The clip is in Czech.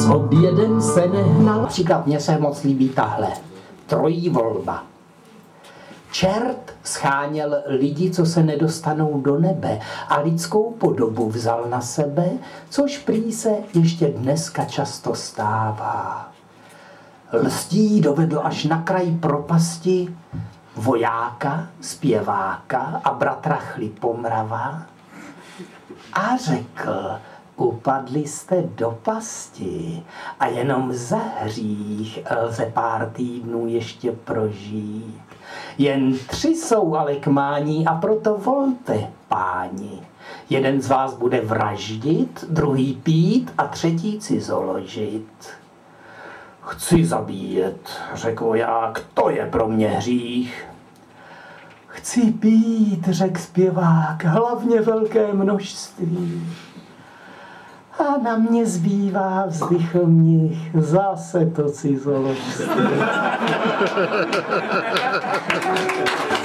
S obědem se nehnal. Například mně se moc líbí tahle. Trojí volba. Čert scháněl lidi, co se nedostanou do nebe, a lidskou podobu vzal na sebe, což prý se ještě dneska často stává. Lstí dovedl až na kraj propasti vojáka, zpěváka a bratra Chlipomrava a řekl: upadli jste do pasti a jenom za hřích lze pár týdnů ještě prožít. Jen 3 jsou ale k mání a proto volte, páni. Jeden z vás bude vraždit, druhý pít a třetí cizoložit. Chci zabíjet, řekl voják, to je pro mě hřích. Chci pít, řekl zpěvák, hlavně velké množství. A na mě zbývá, vzdychl mnich, zase to cizoložství.